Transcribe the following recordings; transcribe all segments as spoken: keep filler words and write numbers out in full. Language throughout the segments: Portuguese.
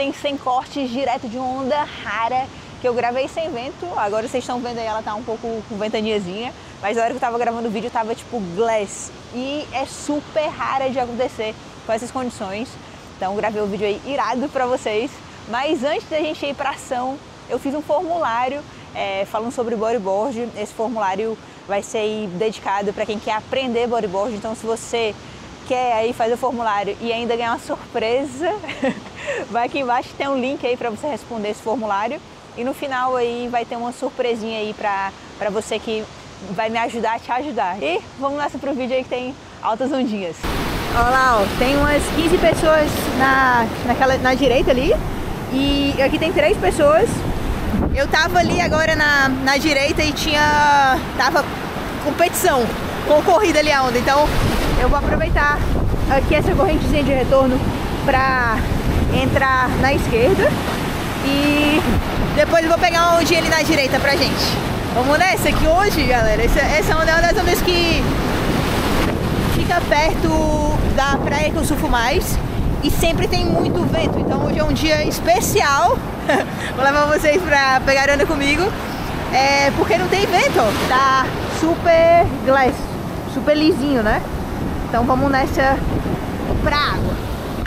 imagens sem cortes, direto de uma onda rara que eu gravei sem vento. Agora vocês estão vendo aí, ela tá um pouco com ventaniazinha, mas na hora que eu tava gravando o vídeo tava tipo glass, e é super rara de acontecer com essas condições. Então gravei o vídeo aí irado pra vocês. Mas antes da gente ir pra ação, eu fiz um formulário é, falando sobre bodyboard. Esse formulário vai ser aí dedicado para quem quer aprender bodyboard. Então se você quer aí fazer o formulário e ainda ganhar uma surpresa, vai aqui embaixo, tem um link aí para você responder esse formulário. E no final aí vai ter uma surpresinha aí pra, pra você que vai me ajudar a te ajudar. E vamos nessa pro vídeo aí que tem altas ondinhas. Olha lá, ó, tem umas quinze pessoas na, naquela, na direita ali. E aqui tem três pessoas. Eu tava ali agora na, na direita e tinha... Tava competição, concorrida ali a onda. Então eu vou aproveitar aqui essa correntezinha de retorno pra entrar na esquerda. E depois eu vou pegar uma ondinha ali na direita pra gente. Vamos nessa aqui hoje, galera. Essa, essa onda é uma das ondas que fica perto da praia que eu surfo mais. E sempre tem muito vento. Então hoje é um dia especial. Vou levar vocês pra pegar onda comigo. É, porque não tem vento, ó. Tá super glass, super lisinho, né? Então vamos nessa pra água.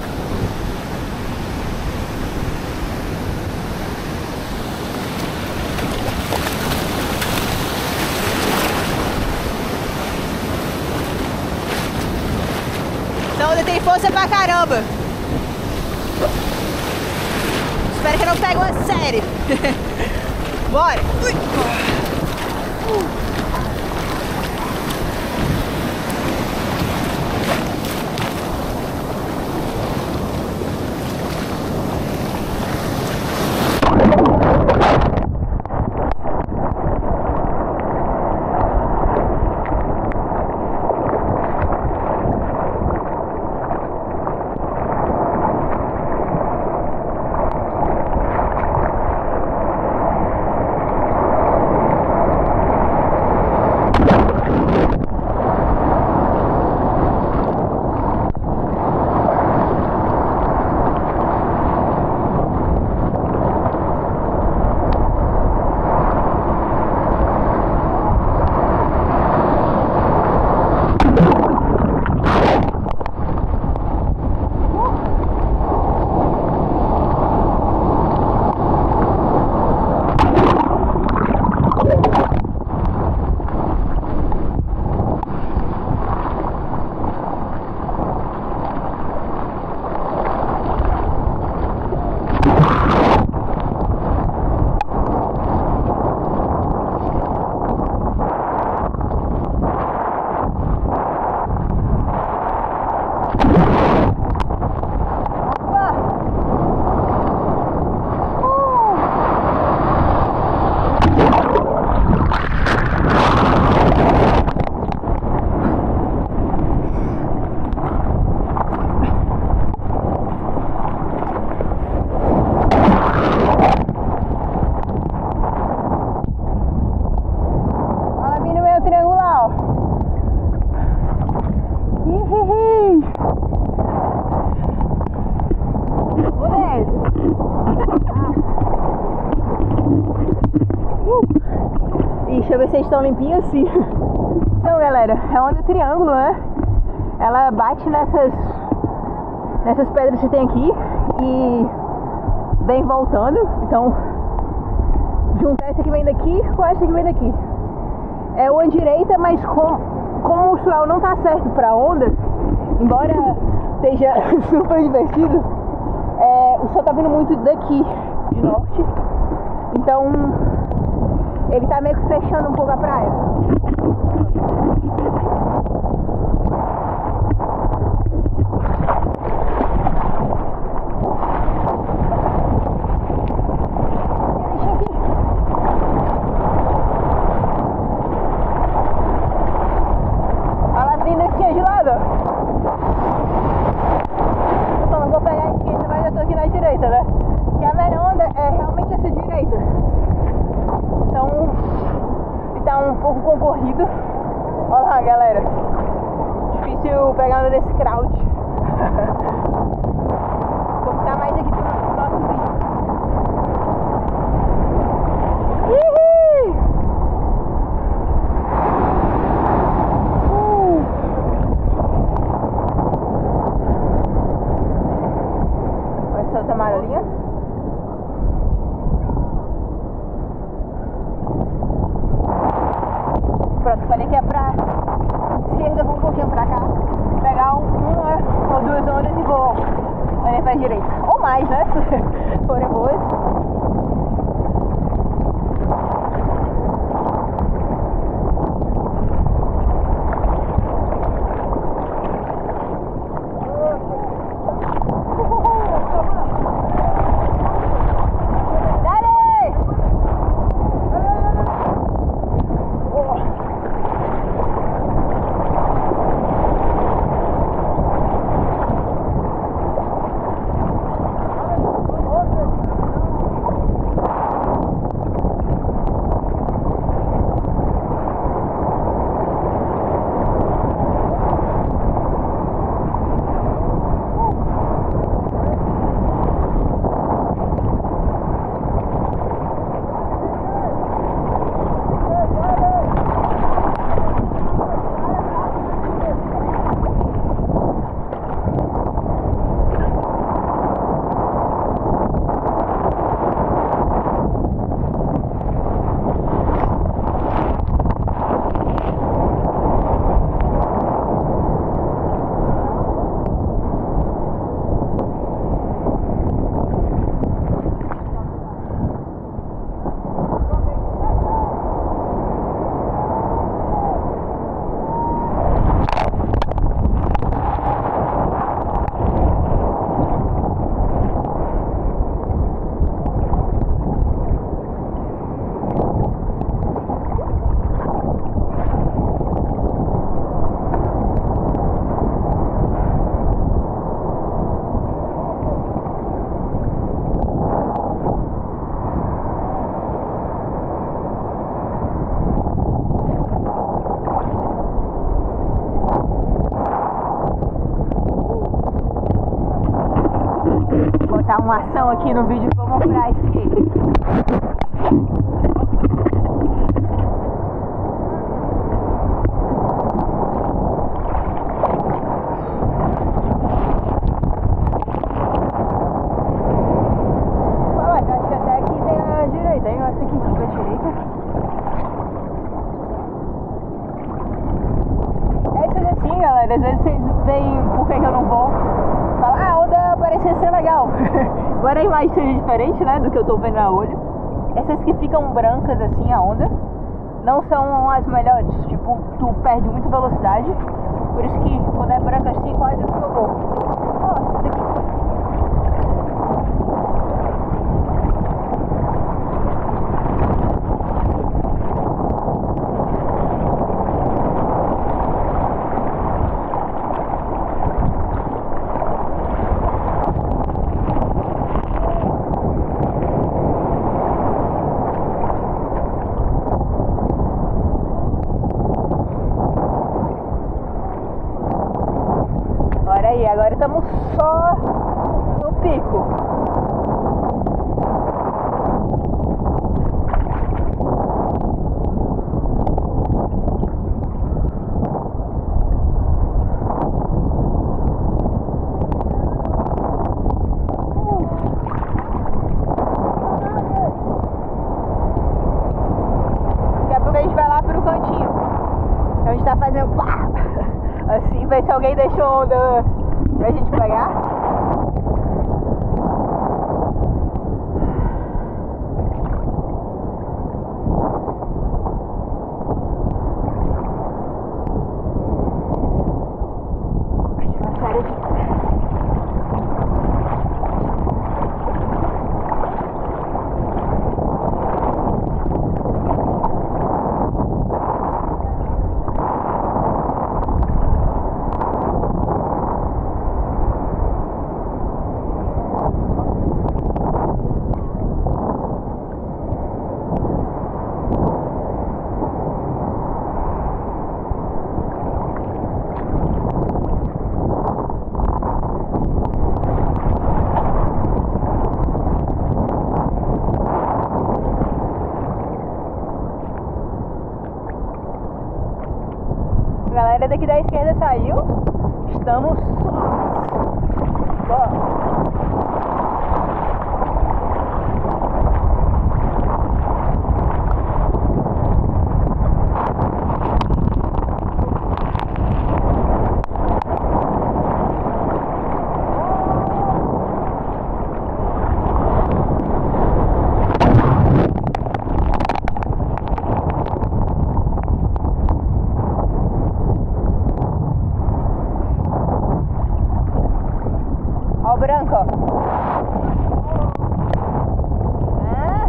Então ele tem força pra caramba. Espero que não pegue uma série. Bora! Ui. Uh. Deixa eu ver se eles estão limpinhos assim. Então galera, é onda triângulo, né? Ela bate nessas Nessas pedras que tem aqui e vem voltando. Então juntar essa que vem daqui com essa que vem daqui. É uma direita, mas com, como o sol não tá certo pra onda, embora esteja super divertido, é, o sol tá vindo muito daqui, de norte. Então ele tá meio que fechando um pouco a praia. Concorrido. Olha lá, galera. Difícil pegar nesse crowd. Vou ficar mais aqui pro próximo vídeo. Uhul! Uh! Vai ser outra amarelinha. Pronto, falei que é pra esquerda, vou um pouquinho pra cá, pegar um, uma ou duas ondas e vou ali pra direita. Ou mais, né? Se forem boas. Botar uma ação aqui no vídeo pra mostrar skate. Olha, acho que até aqui tem a direita, hein? Essa aqui pra direita. É isso assim, galera. Às vezes vocês veem por que, que eu não vou. Fala, ah, a onda parecia ser legal. Agora a imagem seja diferente, né, do que eu tô vendo a olho. Essas que ficam brancas assim, a onda, não são as melhores. Tipo, tu perde muita velocidade. Por isso que quando é branca assim, quase não vou. Ó, essa daqui. Agora estamos só no pico. Daqui a pouco a gente vai lá pro cantinho. A gente tá fazendo pá! Assim, ver se alguém deixou onda pra gente pegar. daqui da esquerda saiu. Estamos sós. Bora. Ó o branco, ó. Ah.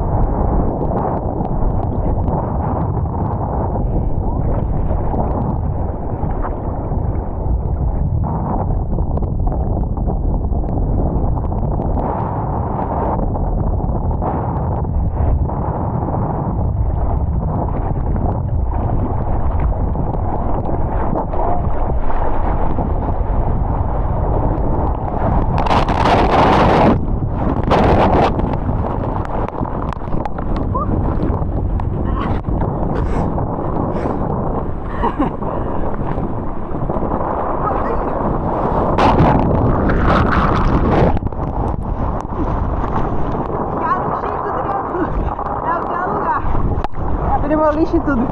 Meu lixo e tudo.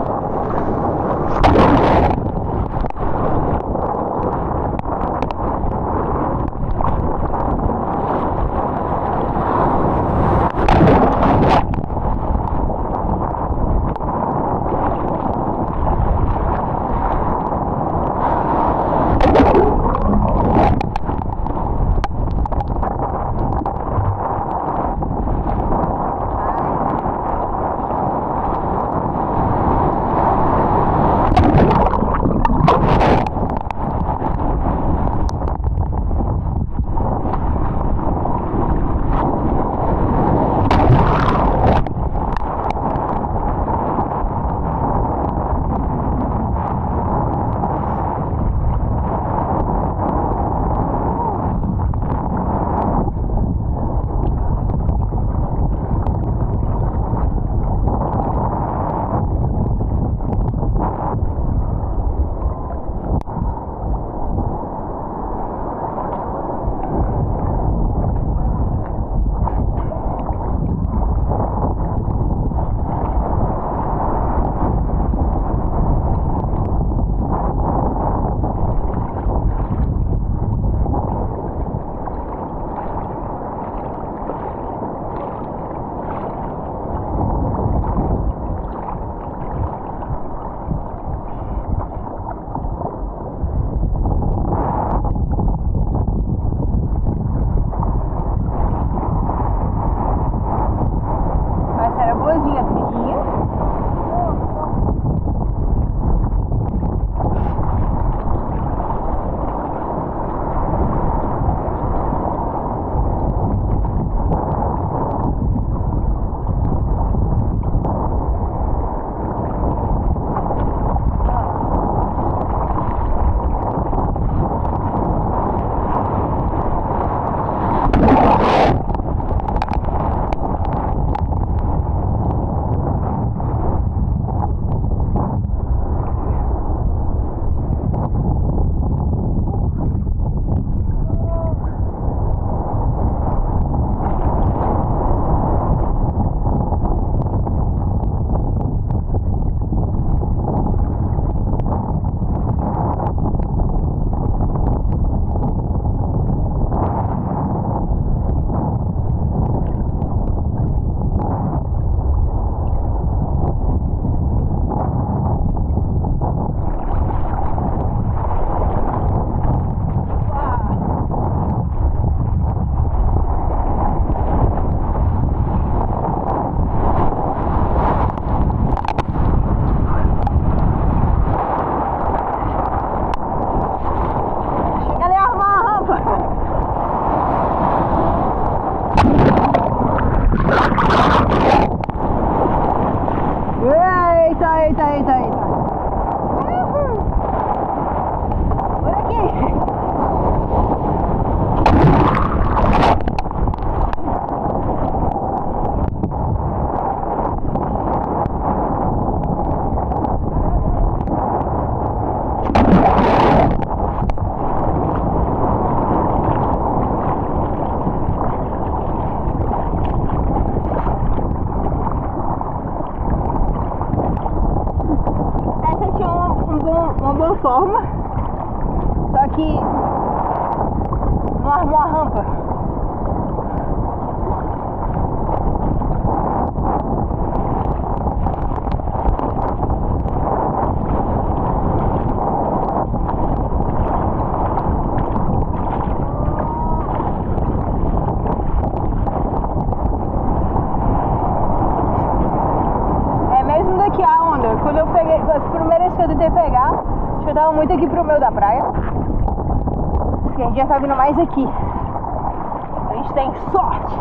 forma, só que não armou a rampa. Quando eu peguei, as primeiras que eu tentei pegar, acho que eu tava muito aqui pro meio da praia. A esquerdinha tá vindo mais aqui. A gente tem sorte.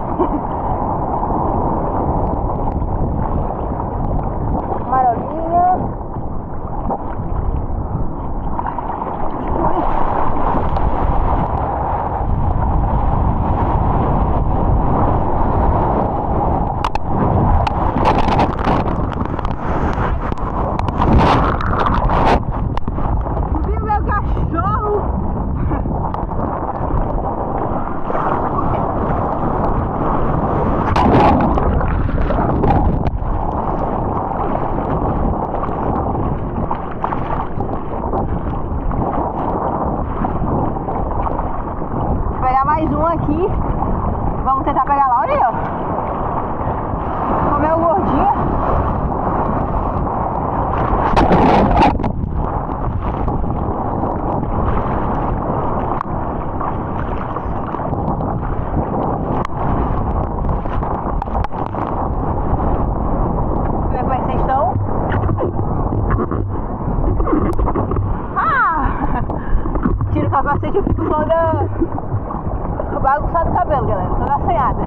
Amarelinha. Mais um aqui. Vamos tentar pegar lá, olha aí, ó. Comeu gordinha. Como é que vocês estão? Ah! Tiro o capacete e eu fico toda bagunçado o cabelo, galera, toda assanhada.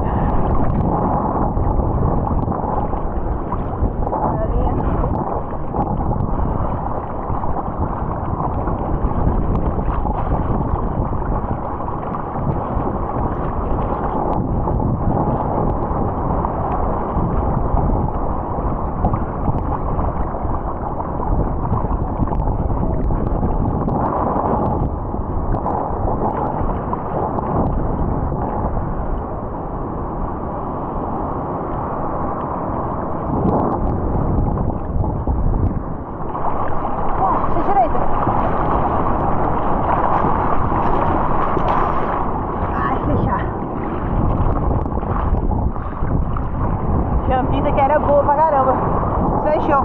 Champita que era boa pra caramba. Fechou.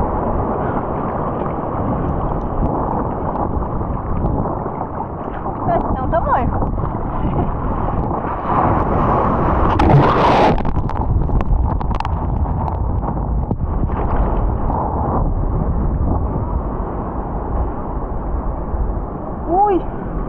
Esse tem um tamanho. Ui!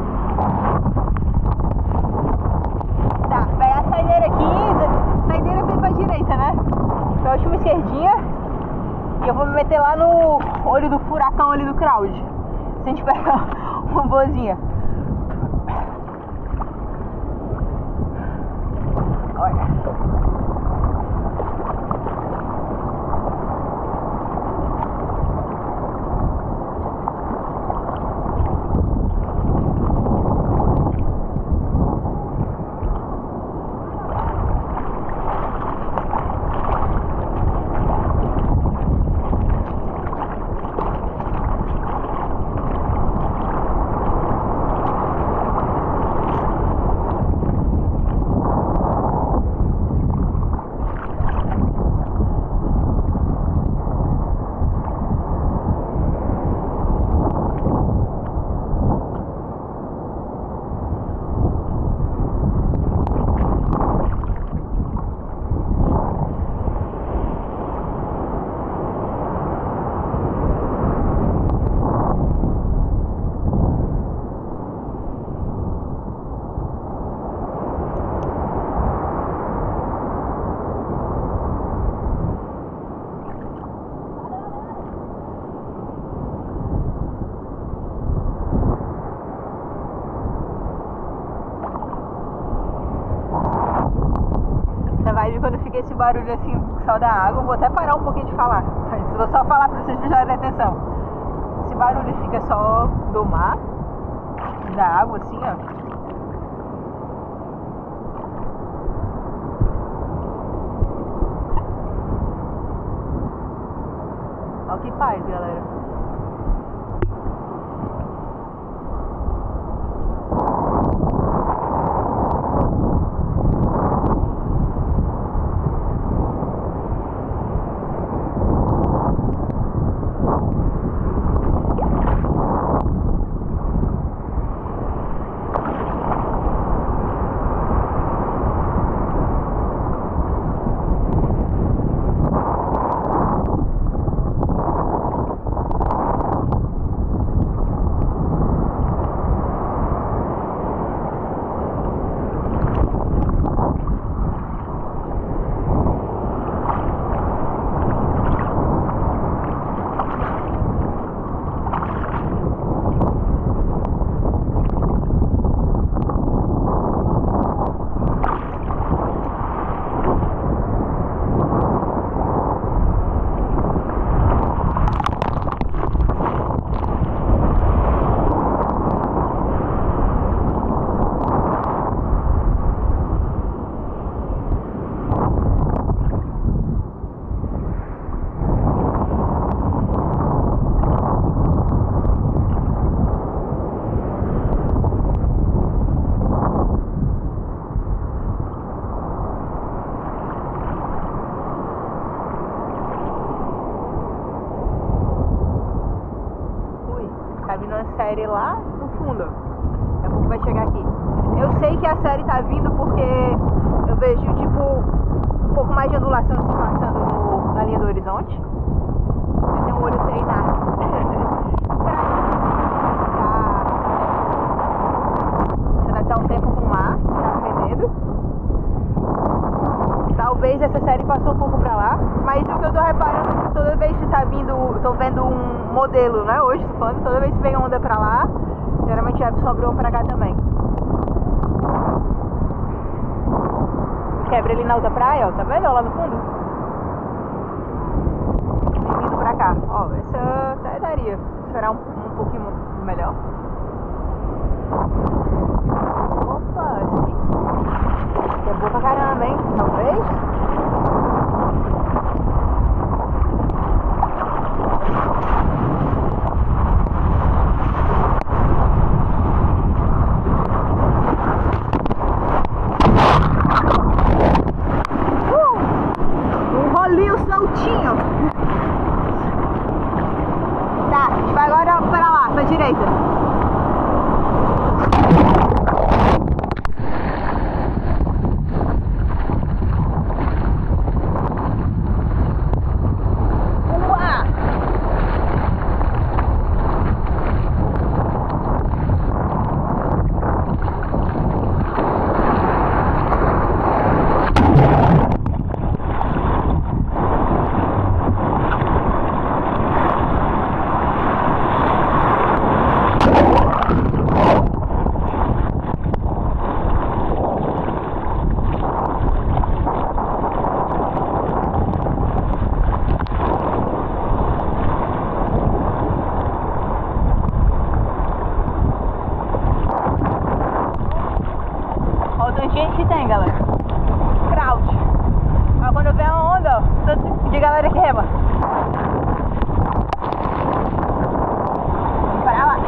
Tá, vai a saideira aqui. Saideira bem pra direita, né? Pra última esquerdinha. E eu vou me meter lá no olho do furacão ali do crowd. Se a gente pegar uma boazinha. Olha. Quando fica esse barulho assim, só da água, vou até parar um pouquinho de falar. Mas vou só falar pra vocês prestarem atenção. Esse barulho fica só do mar, da água assim, ó. Olha que paz, galera. série lá no fundo. Daqui a pouco vai chegar aqui. Eu sei que a série tá vindo porque eu vejo tipo um pouco mais de ondulação se passando no, na linha do horizonte. Eu tenho um olho treinado pra você deve estar um tempo com o mar, tá aprendendo. Talvez essa série passou um pouco pra lá, mas o que eu tô reparando, toda vez que tá vindo, tô vendo um modelo, né, hoje tô falando, toda vez que vem onda pra lá, geralmente é sobre uma pra cá também. Quebra ali na outra praia, ó, tá vendo lá no fundo? Vem vindo pra cá, ó, essa até daria, esperar um, um pouquinho melhor. Opa, esse aqui é boa pra caramba, hein? Talvez. Uh, um rolinho soltinho. Tá, a gente vai agora para lá, pra direita. Que tem, galera. Crowd. Ó, quando vem a onda, ó, tanto de galera que rema. Vamos parar lá.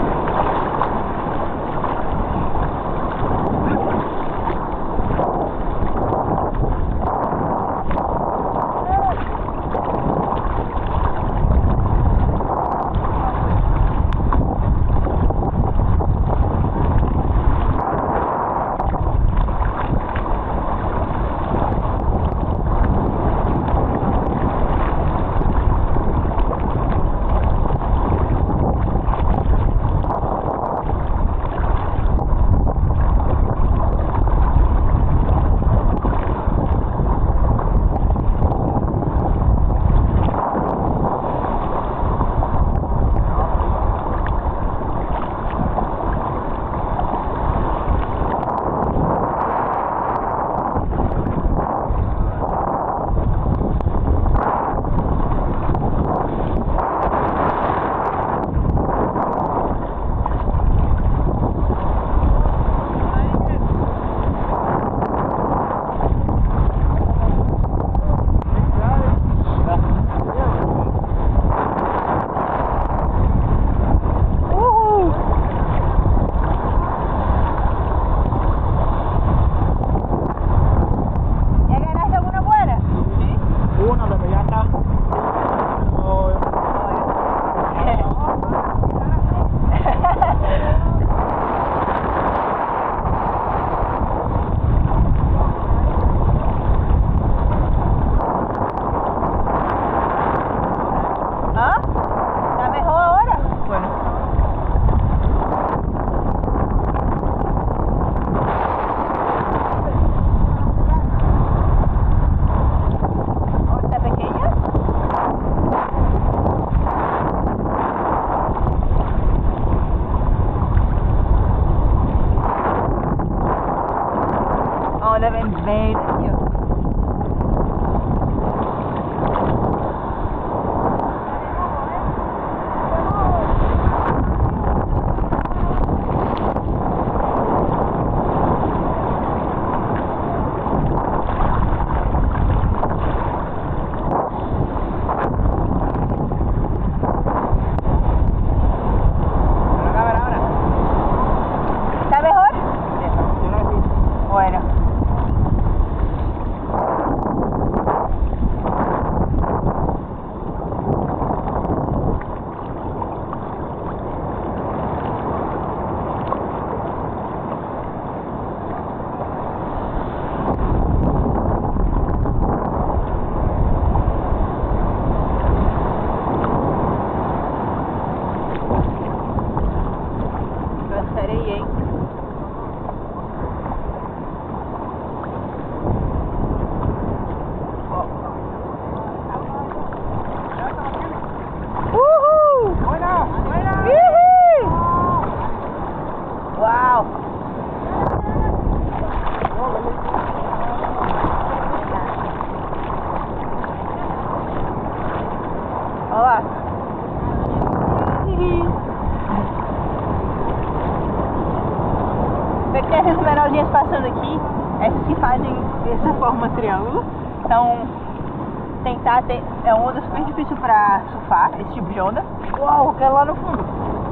forma triângulo. Então, tentar ter... É uma onda super difícil pra surfar, esse tipo de onda. Uau, eu quero lá no fundo.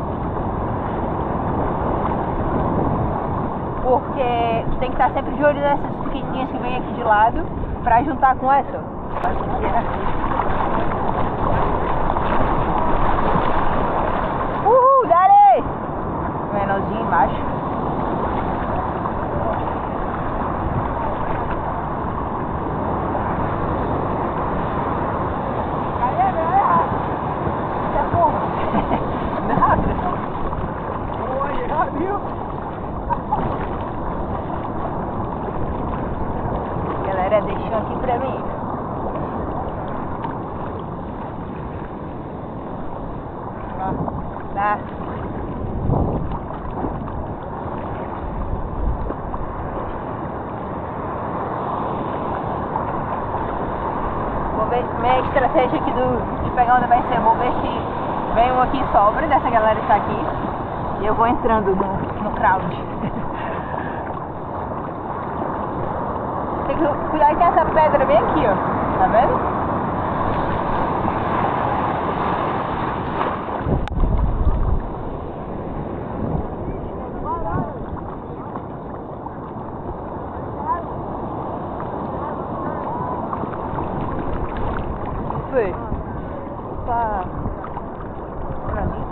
Porque tem que estar sempre de olho nessas pequenininhas que vem aqui de lado pra juntar com essa. Uhul, dale! Menorzinho embaixo. Galera, deixou aqui pra mim. Ó, tá. Vou ver, minha estratégia aqui do, de pegar onda vai ser, vou ver se vem um aqui e sobra dessa galera que tá aqui. E eu vou entrando no, no crowd. Tem que cuidar que tem essa pedra bem aqui, ó. Tá vendo? Foi. Tá. Pra mim.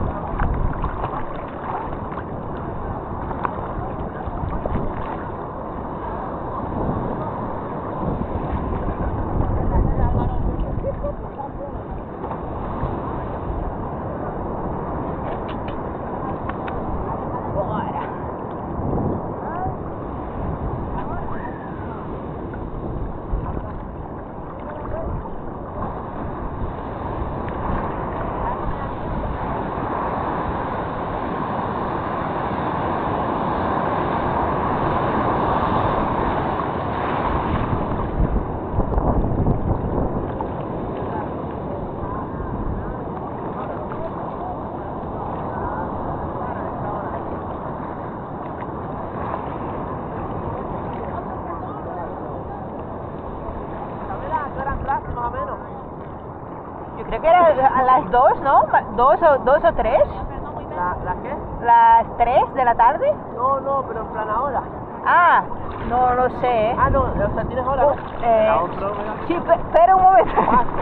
Yo creo que era a las dos, ¿no? ¿Dos o, dos o tres? ¿La, ¿La qué? ¿Las tres de la tarde? No, no, pero en plan ahora. Ah, no lo sé. Ah, no, o sea, tienes hora. Oh, eh, La otra, ¿verdad? sí, pe- pero un momento.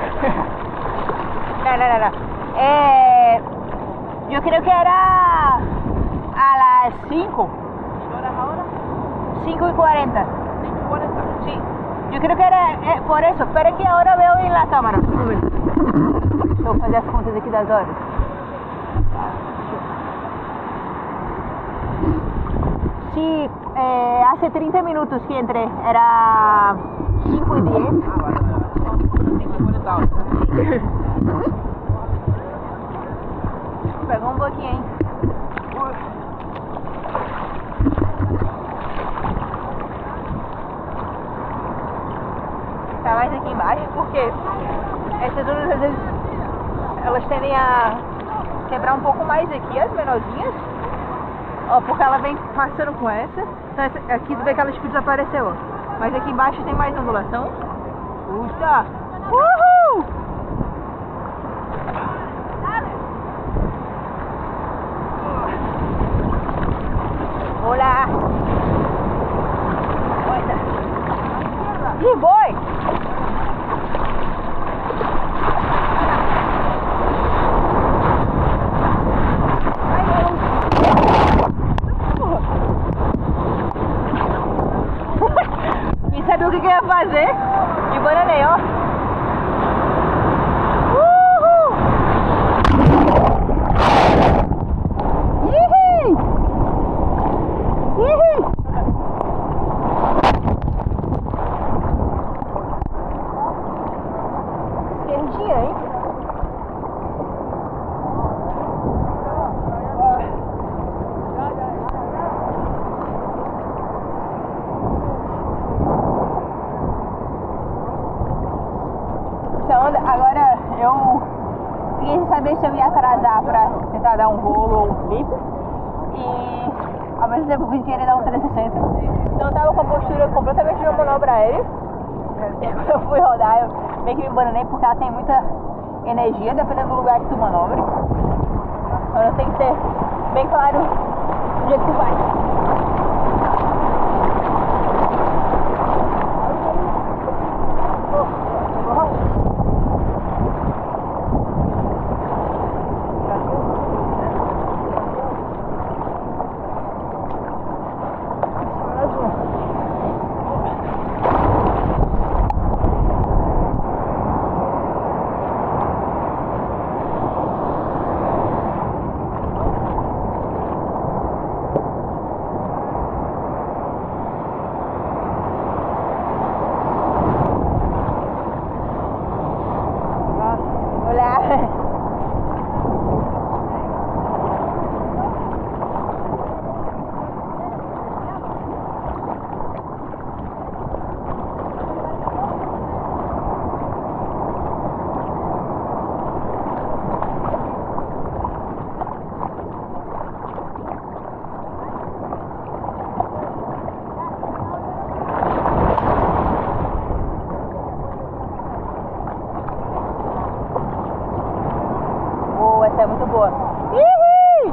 No, no, no, no. Eh, yo creo que era a las cinco. ¿Qué hora es ahora? cinco y cuarenta. cinco y cuarenta. Sí, yo creo que era eh, por eso. Espera que ahora veo en la cámara. Un momento. Deixa eu fazer as contas aqui das horas. Sí, eh, hace treinta minutos que entré. Era cinco y diez. Ah, vale, vale, vale. cinco y cuarenta ahora. Pegou um pouquinho, hein? Tá mais aqui embaixo porque essas ondas às vezes elas tendem a quebrar um pouco mais aqui, as menorzinhas. Ó, porque ela vem passando com essa. Então essa, aqui tu vê que ela tipo desapareceu, ó. Mas aqui embaixo tem mais ondulação. Puxa! Uhul! Olá! Ih, boi! Nem sabia o que, que eu ia fazer e bananei, ó. Uhul! Ihi! Ihi! Esquerdinha, hein? Agora eu fiquei sem saber se eu ia atrasar pra tentar dar um rolo ou um flip. E ao mesmo tempo eu vim querer dar um trezentos e sessenta. Então eu tava com a postura completamente de uma manobra aérea. Quando eu fui rodar, eu meio que me bananei porque ela tem muita energia, dependendo do lugar que tu manobra. Então tem que ter bem claro onde é que tu vai. Essa é muito boa. Ih!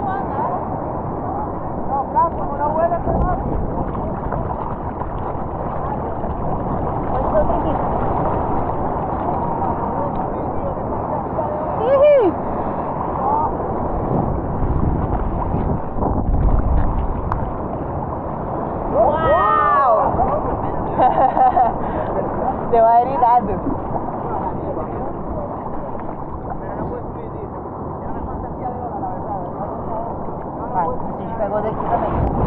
Uau! Deu aeridado. Vai, a gente pegou daqui também.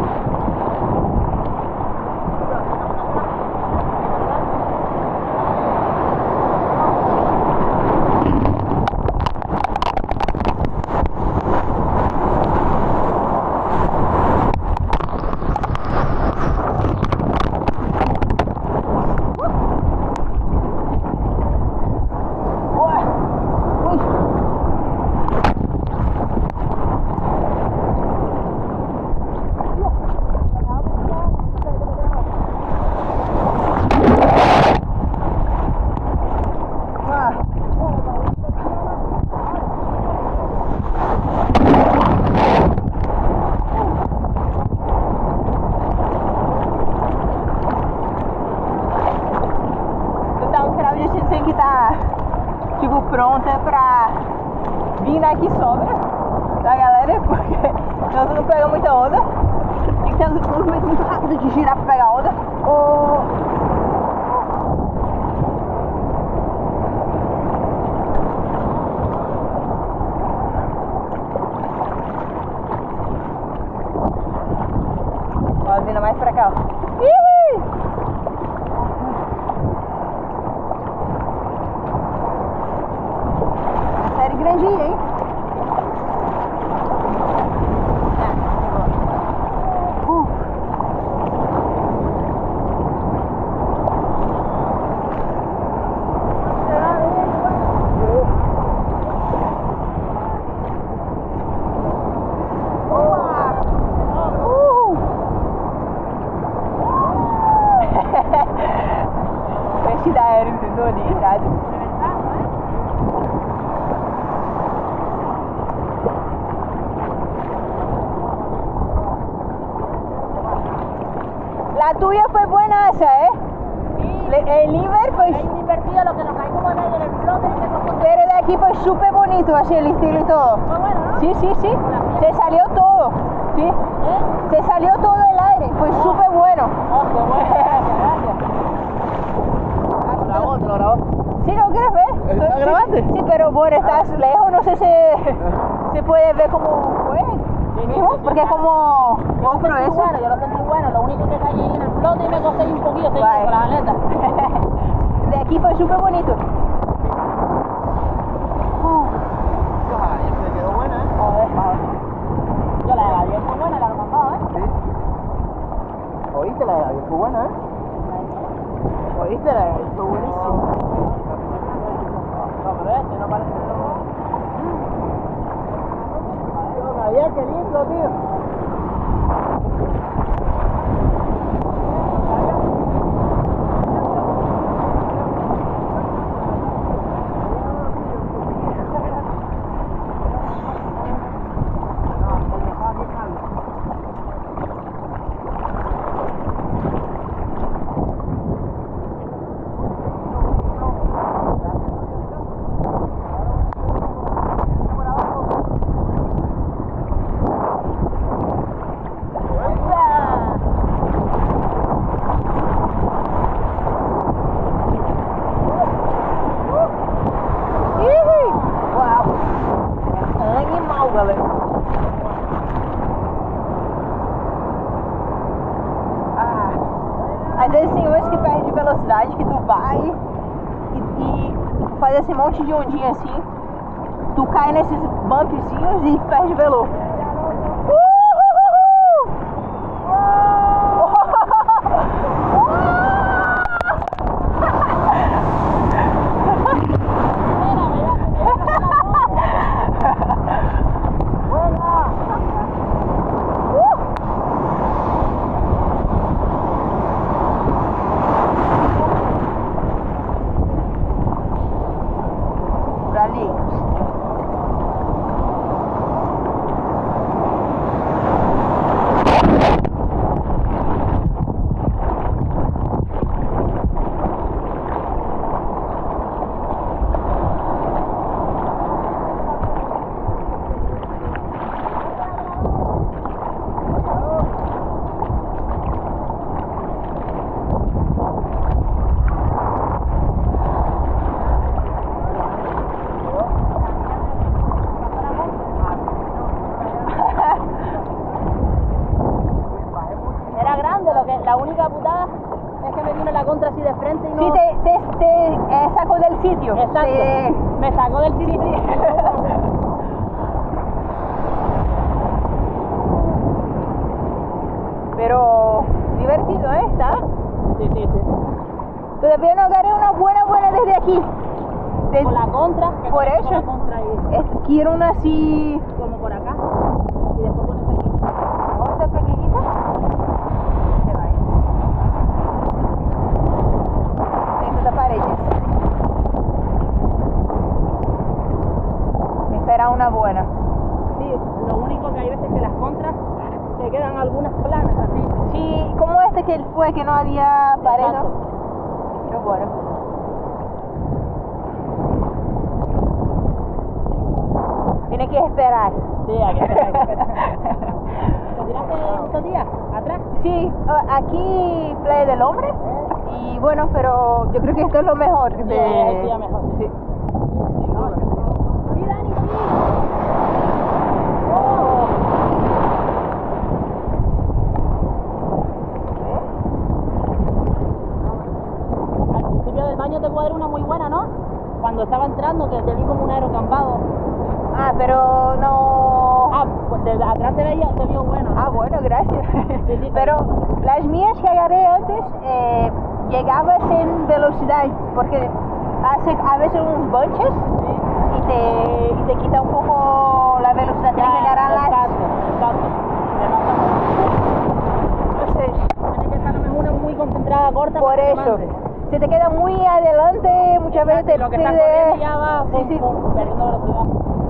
Tipo, pronta pra vir daqui sobra da galera, porque nós não pegamos muita onda. Tem que ter um movimento muito rápido de girar pra pegar onda. Oh. Ó, vindo mais pra cá, ó. Ih! Série grandinha, hein? Uh. Uh. Peixe da aéreo, entendeu? Ali, irado. La tuya fue buena esa, ¿eh? Sí. Le- el Inver fue... Hay un invertido, lo que nos cae como en el flote y se costó. Pero de aquí fue súper bonito, así el estilo y todo. Fue bueno, ¿no? Sí, sí, sí. Se salió todo. Sí. ¿Eh? Se salió todo el aire. Fue súper bueno. Oh, qué bueno, gracias, ¿Lo grabó? ¿Te lo grabó? Sí, ¿lo quieres ver? ¿Está Sí, grabando? Sí, pero bueno, estás lejos, no sé si se puede ver cómo fue. Mismo, porque es como GoPro Sentí eso. bueno, yo lo sentí bueno, lo único que caí en el flote y me costé un poquito seguido Vale. con las aletas. De aquí fue súper bonito. Uh, Ay, se quedó buena, ¿eh? joder, joder. Yo la de la diez fue buena, la he mandado, ¿eh? Sí. ¿Oíste la de la fue buena, eh? ¿Oíste la de la fue buenísima? No, pero este no parece... Javier, qué lindo, tío. Uau, galera. Ah, às vezes tem hoje que perde velocidade, que tu vai e, e faz esse monte de ondinha assim, tu cai nesses bumpzinhos e perde velo. La única putada es que me vino la contra así de frente y no... Sí, te, te, te eh, sacó del sitio. Exacto, Te... me sacó del sitio. Sí, sí. Pero divertido, ¿eh? ¿Está? Sí, sí, sí. Todavía no agarré una buena, buena desde aquí. Desde... Con la contra. Que por eso. la contra ahí. Es, quiero una así... Como por acá. Y después pones aquí. ¿Otra pequeñita? Se va ahí. Dentro de paredes. Me espera una buena. Sí, lo único que hay veces que las contras te quedan algunas planas así. Sí, como este que fue que no había pared. Exacto. Pero bueno. Tiene que esperar. Sí, hay que esperar. Hay que esperar. ¿Te tiraste estos días atrás? Sí, aquí Playa del Hombre. Y bueno, pero yo creo que esto es lo mejor. De... Sí, es el día mejor. Sí. Sí. Sin duda. ¡Sí, Dani, sí! Al principio del baño te cuadra una muy buena, ¿no? Cuando estaba entrando, que te vi como un aerocampado. Ah, pero no... Ah, pues desde atrás se veía, se vio bueno, ¿no? Ah, bueno, gracias. Sí, sí, Pero las mías que agarré antes, eh, llegabas en velocidad, porque hace a veces unos bunches y te, y te quita un poco la velocidad. Tienes que agarrar las... Exacto, exacto. Entonces, Tienes que estar una muy concentrada, corta. por para que eso, avance. si te queda muy adelante, muchas veces te Lo que está pide- corriendo ya va Sí, pum, sí. pum, perdiendo velocidad.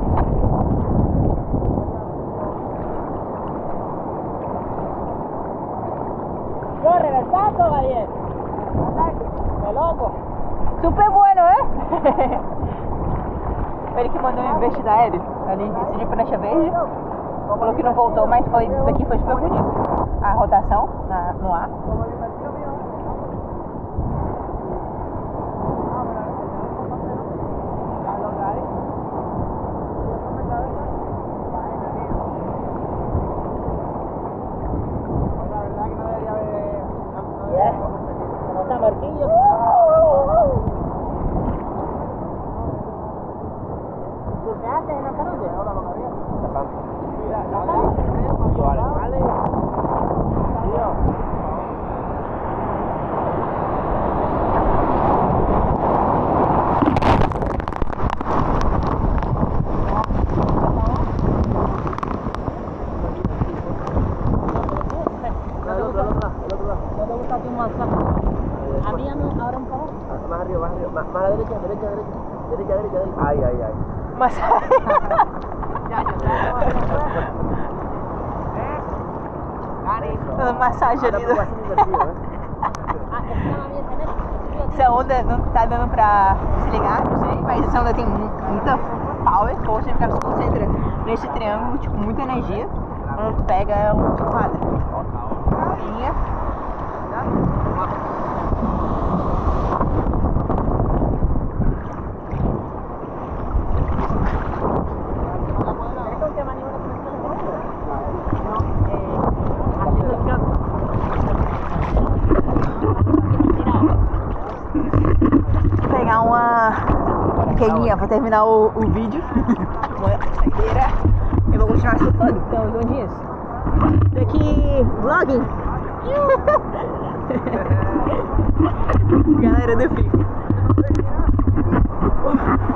Yo reversato, Gabriel. ¡Qué loco! Super bueno, é? Ele que mandou um investido aéreo ali, esse de prancha verde. Falou que não voltou, mas foi, daqui foi super bonito. A rotação na, no ar. Yeah. ¿Cómo está Marquillo? ¿Tú qué haces en la carulla? Ahora lo que había. Vale. ¿No te gusta a ti un masaje? A mí, a mí, ahora un poco. Más arriba, más arriba, más, más a la derecha, derecha, derecha, derecha, derecha, derecha. Ay, ay, ay. Massagem. Dando massagem ali. Tá assim divertido, né? Essa onda não tá dando pra se ligar, não sei, mas essa onda tem muita power, força, e o cara se concentra nesse triângulo, tipo, muita energia. Quando tu pega, é um quadro. Linha. terminar o, o vídeo. Uma saideira. Eu vou continuar surfando, então as ondinhas. Tô aqui vlogging. Galera do Fico.